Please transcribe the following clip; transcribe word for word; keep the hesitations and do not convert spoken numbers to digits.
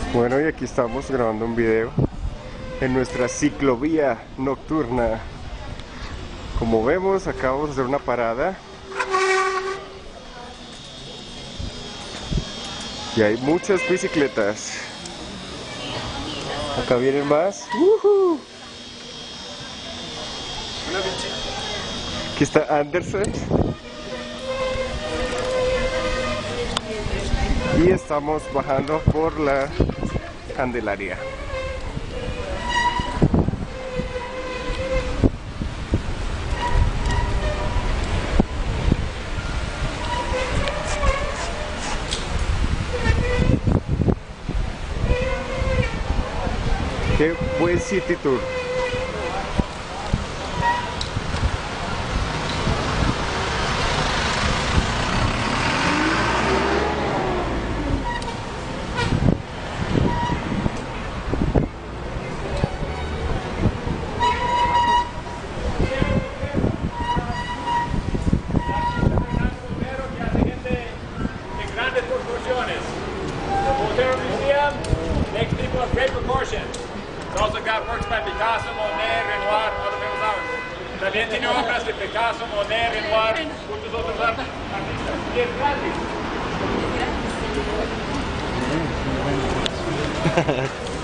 Bueno, y aquí estamos grabando un video en nuestra ciclovía nocturna. Como vemos, acabamos de hacer una parada y hay muchas bicicletas. Acá vienen más. ¡Woohoo! Aquí está Anderson. Y estamos bajando por la Candelaria. Qué buen city tour. Great proportions. It's also got works by Picasso, Monet, Renoir, other famous artists. También tiene obras de Picasso, Monet, Renoir, muchos otros artistas. Y es gratis.